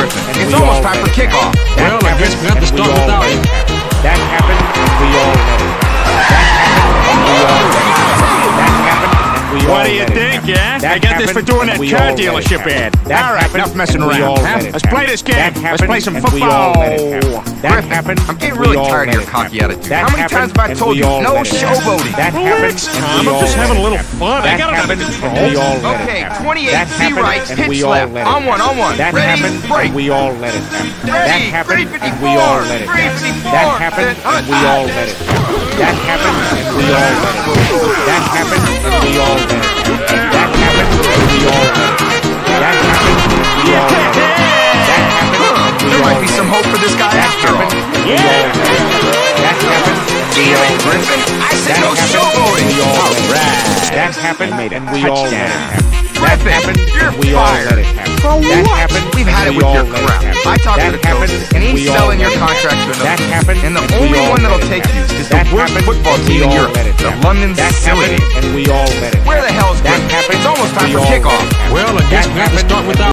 Griffin. It's almost time for kickoff. Well, I guess we have to start without him. That happened, and we all let it happen. What do you think, yeah? I got this for doing that car dealership ad. All right, enough messing around. Let's play this game. Let's play some football. Griffin, I'm getting really tired of your cocky attitude. How many times have I told you no showboating? Relax, Tom. I'm just having a little fun. I got it under control. Okay, 28, C right, pitch left. On one. Ready, break. We all let it happen. That happened, and we all let it happen. That happened, and we all let it happen. That happened, and we all let it happen. That happened, and we all let it happen. That happened, and we all let it happen. That happened, and we all let it happen. That happened, There might be some hope for this guy after all. That happened, Griffin, I said no showboating. That happened, and we all let it happen. Griffin, you're fired. That happened. We've had it with your crap. I talked to the coach, and he's selling your contract to That another. happened. And the only one that'll take you is the worst football team in Europe, the London Sicilians. And we all let it Where the hell is Griffin? It's almost time for kickoff. Well, I guess we have to start without